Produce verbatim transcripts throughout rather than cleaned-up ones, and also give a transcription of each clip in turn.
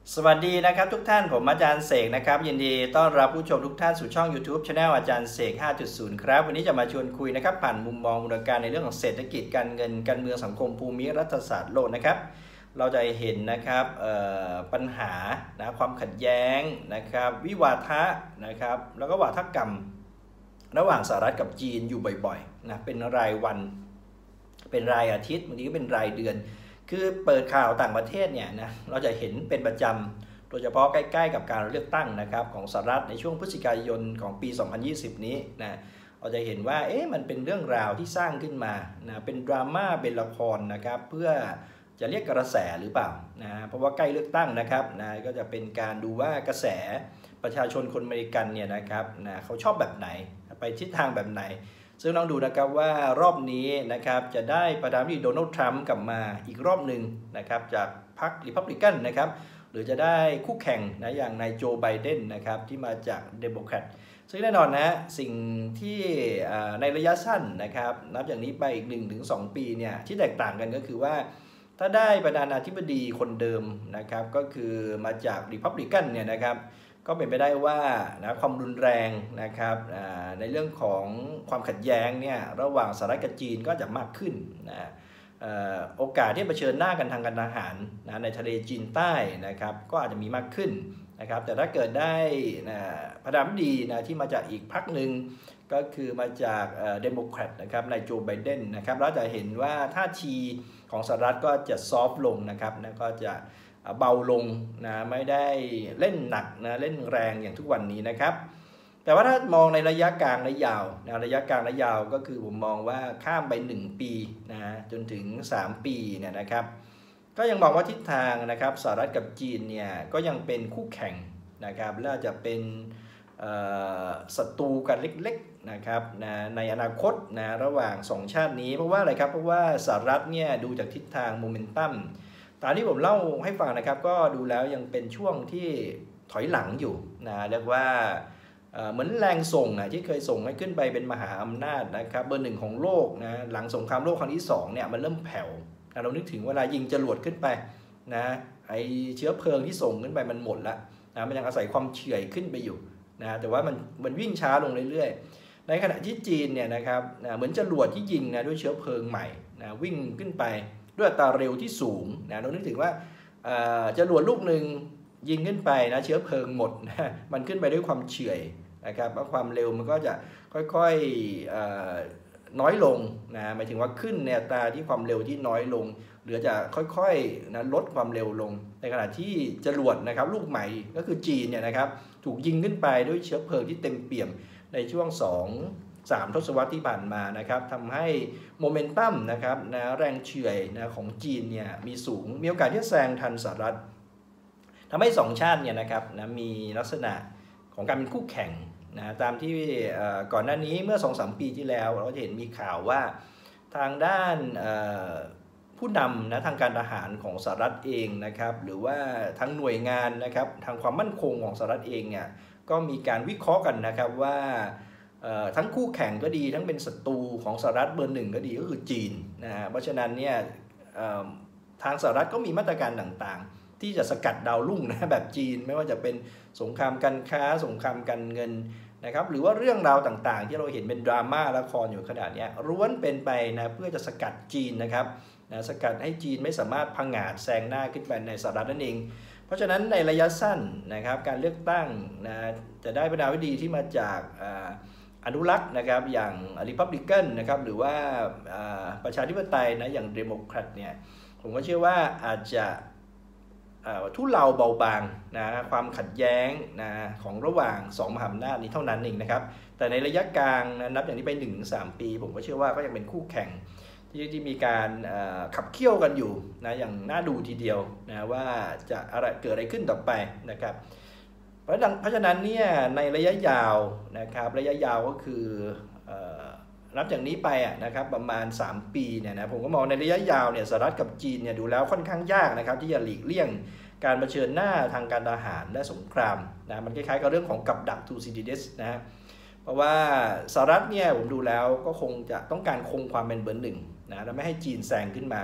สวัสดีนะครับทุกท่านผมอาจารย์เสกนะครับยินดีต้อนรับผู้ชมทุกท่านสู่ช่อง YouTube Channel อาจารย์เสก ห้าจุดศูนย์ ครับวันนี้จะมาชวนคุยนะครับผ่านมุมมองมูลการในเรื่องของเศรษฐกิจการเงินการเมืองสังคมภูมิรัฐศาสตร์โลกนะครับเราจะเห็นนะครับปัญหานะความขัดแย้งนะครับวิวาทะนะครับแล้วก็วาทกรรมระหว่างสหรัฐกับจีนอยู่บ่อยๆนะเป็นรายวันเป็นรายอาทิตย์บางทีก็เป็นรายเดือนคือเปิดข่าวต่างประเทศเนี่ยนะเราจะเห็นเป็นประจำโดยเฉพาะใกล้ๆกับการเลือกตั้งนะครับของสหรัฐในช่วงพฤศจิกายนของปีสองพันยี่สิบนี้นะเราจะเห็นว่าเอ๊ะมันเป็นเรื่องราวที่สร้างขึ้นมานะเป็นดราม่าเป็นละครนะครับเพื่อจะเรียกกระแสหรือเปล่านะเพราะว่าใกล้เลือกตั้งนะครับนะก็จะเป็นการดูว่ากระแสประชาชนคนอเมริกันเนี่ยนะครับนะเขาชอบแบบไหนไปทิศทางแบบไหนซึ่งต้องดูนะครับว่ารอบนี้นะครับจะได้ประธานาธิบดีโดนัลด์ทรัมป์กลับมาอีกรอบหนึ่งนะครับจากพรรคริพับลิกันนะครับหรือจะได้คู่แข่งนะอย่างนายโจไบเดนนะครับที่มาจากเดโมแครตซึ่งแน่นอนนะสิ่งที่ในระยะสั้นนะครับนับอย่างนี้ไปอีก หนึ่งถึงสอง ปีเนี่ยที่แตกต่างกันก็คือว่าถ้าได้ประธานาธิบดีคนเดิมนะครับก็คือมาจากริพับลิกันเนี่ยนะครับก็เป็นไปได้ว่านะความรุนแรงนะครับในเรื่องของความขัดแย้งเนี่ยระหว่างสหรัฐกับจีนก็จะมากขึ้นนะโอกาสที่เผชิญหน้ากันทางการทหารนะในทะเลจีนใต้นะครับก็อาจจะมีมากขึ้นนะครับแต่ถ้าเกิดได้นะประธานาธิบดีนะที่มาจากอีกพรรคหนึ่งก็คือมาจากเดโมแครตนะครับนายโจไบเดนนะครับเราจะเห็นว่าท่าทีของสหรัฐก็จะซอฟต์ลงนะครับนะก็จะเบาลงนะไม่ได้เล่นหนักนะเล่นแรงอย่างทุกวันนี้นะครับแต่ว่าถ้ามองในระยะกลางระยะยาวนะระยะกลางระยะยาวก็คือผมมองว่าข้ามไปหนึ่งปีนะจนถึงสามปีเนี่ยนะครับก็ยังมองว่าทิศทางนะครับสหรัฐกับจีนเนี่ยก็ยังเป็นคู่แข่งนะครับและจะเป็นศัตรูกันเล็กๆนะครับนะในอนาคตนะระหว่างสองชาตินี้เพราะว่าอะไรครับเพราะว่าสหรัฐเนี่ยดูจากทิศทางโมเมนตัมตามที่ผมเล่าให้ฟังนะครับก็ดูแล้วยังเป็นช่วงที่ถอยหลังอยู่นะเรียกว่าเหมือนแรงส่งนะที่เคยส่งให้ขึ้นไปเป็นมหาอำนาจนะครับเบอร์หนึ่งของโลกนะหลังสงครามโลกครั้งที่สองเนี่ยมันเริ่มแผ่วนะเรานึกถึงเวลายิงจรวดขึ้นไปนะไอเชื้อเพลิงที่ส่งขึ้นไปมันหมดละนะมันยังอาศัยความเฉื่อยขึ้นไปอยู่นะแต่ว่ามันมันวิ่งช้าลงเรื่อยๆในขณะที่จีนเนี่ยนะครับนะเหมือนจรวดที่ยิงนะด้วยเชื้อเพลิงใหม่นะวิ่งขึ้นไปด้วยอัตราเร็วที่สูงนะเรานึกถึงว่าจรวดลูกหนึ่งยิงขึ้นไปนะเชื้อเพลิงหมดนะมันขึ้นไปด้วยความเฉื่อยนะครับแล้วความเร็วมันก็จะค่อยๆน้อยลงนะหมายถึงว่าขึ้นในอัตราที่ความเร็วที่น้อยลงหรือจะค่อยๆนะลดความเร็วลงในขณะที่จรวดนะครับลูกใหม่ก็คือจีนเนี่ยนะครับถูกยิงขึ้นไปด้วยเชื้อเพลิงที่เต็มเปี่ยมในช่วงสองสามทศวรรษที่ผ่านมานะครับทำให้โมเมนตัมนะครับนะแรงเฉื่อยนะของจีนเนี่ยมีสูงมีโอกาสที่จะแซงทันสหรัฐทำให้สองชาติเนี่ยนะครับนะมีลักษณะของการเป็นคู่แข่งนะตามที่ก่อนหน้านี้เมื่อ สองสาม ปีที่แล้วเราจะเห็นมีข่าวว่าทางด้านผู้นำนะทางการทหารของสหรัฐเองนะครับหรือว่าทางหน่วยงานนะครับทางความมั่นคงของสหรัฐเองเนี่ยก็มีการวิเคราะห์กันนะครับว่าทั้งคู่แข่งก็ดีทั้งเป็นศัตรูของสหรัฐเบอร์หนึ่งก็ดีก็คือจีนนะเพราะฉะนั้นเนี่ยทางสหรัฐก็มีมาตรการต่างๆที่จะสกัดดาวรุ่งนะแบบจีนไม่ว่าจะเป็นสงครามการค้าสงครามการเงินนะครับหรือว่าเรื่องราวต่างๆที่เราเห็นเป็นดราม่าละครอยู่ขนาดนี้ล้วนเป็นไปนะเพื่อจะสกัดจีนนะครับนะสกัดให้จีนไม่สามารถพังงาดแซงหน้าขึ้นไปในสหรัฐนั่นเองเพราะฉะนั้นในระยะสั้นนะครับการเลือกตั้งนะจะได้ประธานาธิบดีที่มาจากอนุรักษ์นะครับอย่างริพับลิกันนะครับหรือว่าประชาธิปไตยนะอย่างเดโมแครตเนี่ยผมก็เชื่อว่าอาจจะทุเลาเบาบางนะความขัดแย้งนะของระหว่างสองมหาอำนาจนี้เท่านั้นเองนะครับแต่ในระยะกลางนะนับอย่างนี้ไป หนึ่งถึงสาม ปีผมก็เชื่อว่าก็ยังเป็นคู่แข่งที่ที่มีการขับเคี่ยวกันอยู่นะอย่างน่าดูทีเดียวนะว่าจะอะไรเกิดอะไรขึ้นต่อไปนะครับเพราะเพราะฉะนั้นเนี่ยในระยะยาวนะครับระยะยาวก็คือนับจากนี้ไปนะครับประมาณสามปีเนี่ยนะผมก็มองในระยะยาวเนี่ยสหรัฐกับจีนเนี่ยดูแล้วค่อนข้างยากนะครับที่จะหลีกเลี่ยงการเผชิญหน้าทางการทหารและสงครามนะมันคล้ายๆกับเรื่องของกับดักทูซิดิเดสนะเพราะว่าสหรัฐเนี่ยผมดูแล้วก็คงจะต้องการคงความเป็นเบอร์หนึ่งนะและไม่ให้จีนแซงขึ้นมา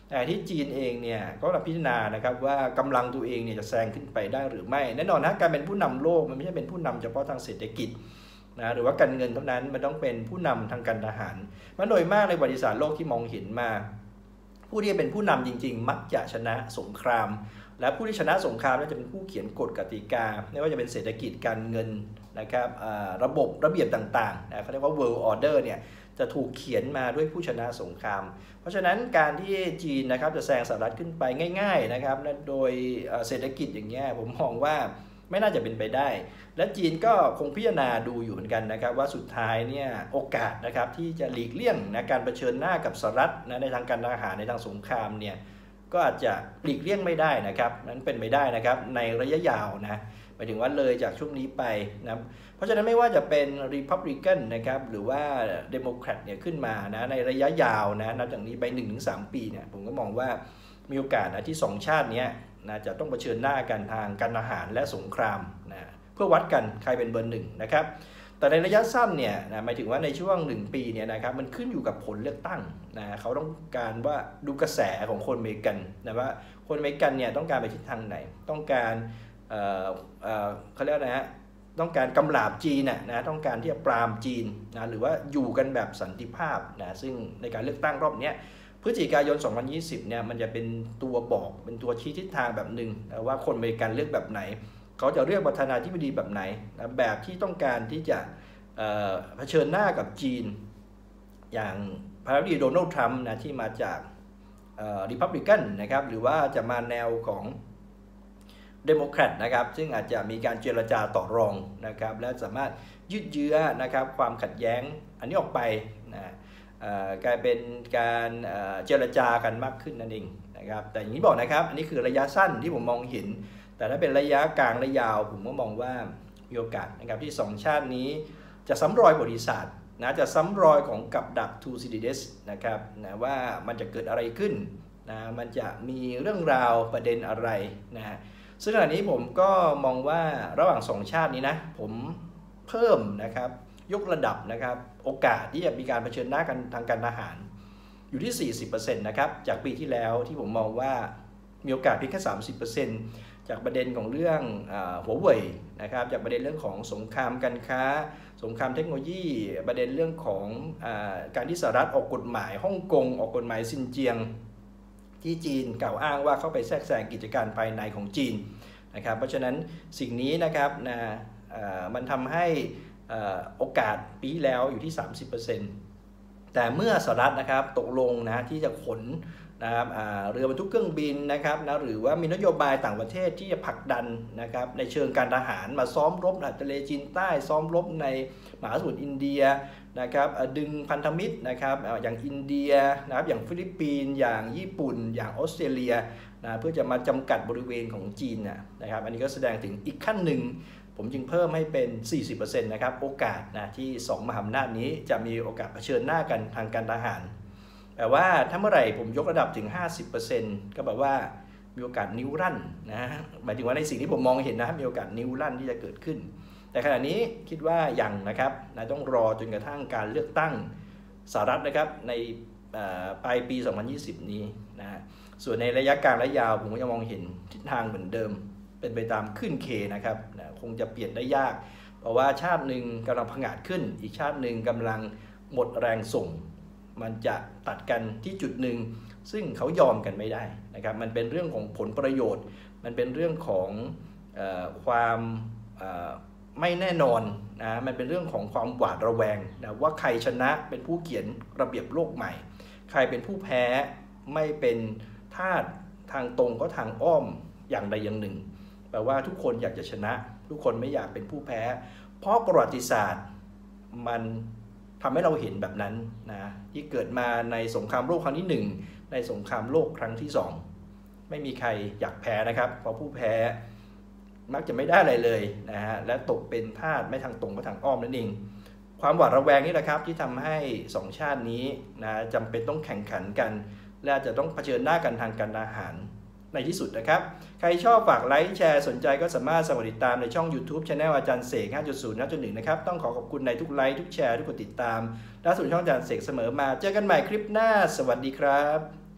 แต่ที่จีนเองเนี่ยก็กำลังพิจารณานะครับว่ากำลังตัวเองเนี่ยจะแซงขึ้นไปได้หรือไม่แน่นอนนะการเป็นผู้นำโลกมันไม่ใช่เป็นผู้นำเฉพาะทางเศรษฐกิจนะหรือว่าการเงินเท่านั้นมันต้องเป็นผู้นำทางการทหารมันโดยมากในประวัติศาสตร์โลกที่มองเห็นมาผู้ที่เป็นผู้นำจริงๆมักจะชนะสงครามและผู้ที่ชนะสงครามจะเป็นผู้เขียนกฎกติกาไม่ว่าจะเป็นเศรษฐกิจการเงินนะครับระบบระเบียบต่างๆนะเขาเรียกว่า world order เนี่ยจะถูกเขียนมาด้วยผู้ชนะสงครามเพราะฉะนั้นการที่จีนนะครับจะแซงสหรัฐขึ้นไปง่ายๆนะครับโดยเศรษฐกิจอย่างเงี้ยผมมองว่าไม่น่าจะเป็นไปได้และจีนก็คงพิจารณาดูอยู่เหมือนกันนะครับว่าสุดท้ายเนี่ยโอกาสนะครับที่จะหลีกเลี่ยงนะการเผชิญหน้ากับสหรัฐนะในทางการทหารในทางสงครามเนี่ยก็อาจจะหลีกเลี่ยงไม่ได้นะครับนั้นเป็นไปได้นะครับในระยะยาวนะหมายถึงว่าเลยจากช่วงนี้ไปนะเพราะฉะนั้นไม่ว่าจะเป็น Republican นะครับหรือว่า Democrat เนี่ยขึ้นมานะในระยะยาวนะนับจากนี้ไป หนึ่งถึงสาม ปีเนี่ยผมก็มองว่ามีโอกาสนะที่สองชาตินี้นะจะต้องเผชิญหน้ากันทางการทหารและสงครามนะเพื่อวัดกันใครเป็นเบอร์หนึ่งนะครับแต่ในระยะสั้นเนี่ยนะหมายถึงว่าในช่วงหนึ่งปีเนี่ยนะครับมันขึ้นอยู่กับผลเลือกตั้งนะเขาต้องการว่าดูกระแสของคนอเมริกันนะว่าคนอเมริกันเนี่ยต้องการไปทิศทางไหนต้องการเอ่อเอ่อเขาเรียกนะฮะต้องการกำราบจีนนะนะต้องการที่จะปรามจีนนะหรือว่าอยู่กันแบบสันติภาพนะซึ่งในการเลือกตั้งรอบนี้พฤศจิกายนสองพันยี่สิบเนี่ยมันจะเป็นตัวบอกเป็นตัวชี้ทิศทางแบบหนึ่งว่าคนอเมริกันเลือกแบบไหนเขาจะเลือกประธานาธิบดีแบบไหนนะแบบที่ต้องการที่จะเผชิญหน้ากับจีนอย่างประธานาธิบดีโดนัลด์ทรัมป์นะที่มาจากริพับลิกันนะครับหรือว่าจะมาแนวของเดโมแครตนะครับซึ่งอาจจะมีการเจรจาต่อรองนะครับและสามารถยืดเยื้อนะครับความขัดแย้งอันนี้ออกไปนะกลายเป็นการเจรจากันมากขึ้นนั่นเองนะครับแต่อย่างนี้บอกนะครับอันนี้คือระยะสั้นที่ผมมองเห็นแต่ถ้าเป็นระยะกลางและยาวผมก็มองว่ามีโอกาสนะครับที่สองชาตินี้จะซ้ำรอยประวัติศาสตร์นะจะซ้ำรอยของกับดักทูซิดิเดสนะครับนะว่ามันจะเกิดอะไรขึ้นนะมันจะมีเรื่องราวประเด็นอะไรนะซึ่งขณะนี้ผมก็มองว่าระหว่างสองชาตินี้นะผมเพิ่มนะครับยกระดับนะครับโอกาสที่จะมีการเผชิญหน้ากันทางการทหารอยู่ที่ สี่สิบเปอร์เซ็นต์ นะครับจากปีที่แล้วที่ผมมองว่ามีโอกาสเพียงแค่ สามสิบเปอร์เซ็นต์ จากประเด็นของเรื่องหัวเว่ยนะครับจากประเด็นเรื่องของสงครามการค้าสงครามเทคโนโลยีประเด็นเรื่องของการที่สหรัฐออกกฎหมายฮ่องกงออกกฎหมายซินเจียงที่จีนกล่าวอ้างว่าเข้าไปแทรกแซงกิจการภายในของจีนนะครับเพราะฉะนั้นสิ่งนี้นะครับนะมันทำให้โอกาสปีแล้วอยู่ที่ สามสิบเปอร์เซ็นต์ แต่เมื่อสหรัฐนะครับตกลงนะที่จะขนนะครับเรือบรรทุกเครื่องบินนะครับนะหรือว่ามีนโยบายต่างประเทศที่จะผลักดันนะครับในเชิงการทหารมาซ้อมรบในทะเลจีนใต้ซ้อมรบในมหาสมุทรอินเดียนะครับดึงพันธมิตรนะครับอย่างอินเดียนะครับอย่างฟิลิปปินส์อย่างญี่ปุ่นอย่างออสเตรเลียนะเพื่อจะมาจำกัดบริเวณของจีนนะครับอันนี้ก็แสดงถึงอีกขั้นหนึ่งผมจึงเพิ่มให้เป็น สี่สิบเปอร์เซ็นต์ นะครับโอกาสนะที่สองมหาอำนาจนี้จะมีโอกาสเผชิญหน้ากันทางการทหารแต่ว่าถ้าเมื่อไหร่ผมยกระดับถึง ห้าสิบเปอร์เซ็นต์ ก็แปลว่ามีโอกาสนิ้วรั่นนะหมายถึงว่าในสิ่งที่ผมมองเห็นนะมีโอกาสนิ้วรั่นที่จะเกิดขึ้นแต่ขณะนี้คิดว่ายังนะครับนะต้องรอจนกระทั่งการเลือกตั้งสหรัฐนะครับในปลายปีสองพันยี่สิบนี้นะส่วนในระยะกลางและยาวผมก็ยังมองเห็นทิศทางเหมือนเดิมเป็นไปตามขึ้นเคนะครับนะคงจะเปลี่ยนได้ยากเพราะว่าชาติหนึ่งกำลังผงาดขึ้นอีกชาติหนึ่งกำลังหมดแรงส่งมันจะตัดกันที่จุดหนึ่งซึ่งเขายอมกันไม่ได้นะครับมันเป็นเรื่องของผลประโยชน์มันเป็นเรื่องของเอ่อความเอ่อไม่แน่นอนนะมันเป็นเรื่องของความหวาดระแวงนะว่าใครชนะเป็นผู้เขียนระเบียบโลกใหม่ใครเป็นผู้แพ้ไม่เป็นทาสทางตรงก็ทางอ้อมอย่างใดอย่างหนึ่งแปลว่าทุกคนอยากจะชนะทุกคนไม่อยากเป็นผู้แพ้เพราะประวัติศาสตร์มันทำให้เราเห็นแบบนั้นนะที่เกิดมาในสงครามโลกครั้งที่หนึ่งในสงครามโลกครั้งที่สองไม่มีใครอยากแพ้นะครับเพราะผู้แพ้มักจะไม่ได้อะไรเลยนะฮะและตกเป็นทาสไม่ทางตรงก็ทางอ้อมนั่นเองความหวาดระแวงนี่แหละครับที่ทำให้สองชาตินี้นะจำเป็นต้องแข่งขันกันและจะต้องเผชิญหน้ากันทางการทหารในที่สุดนะครับใครชอบฝากไลค์แชร์สนใจก็สามารถสมัครติดตามในช่อง YouTube Channel อาจารย์เสก ห้าจุดศูนย์ ห้าจุดหนึ่ง นะครับต้องขอขอบคุณในทุกไลค์ทุกแชร์ทุกกดติดตามและส่วนช่องอาจารย์เสกเสมอมาเจอกันใหม่คลิปหน้าสวัสดีครับ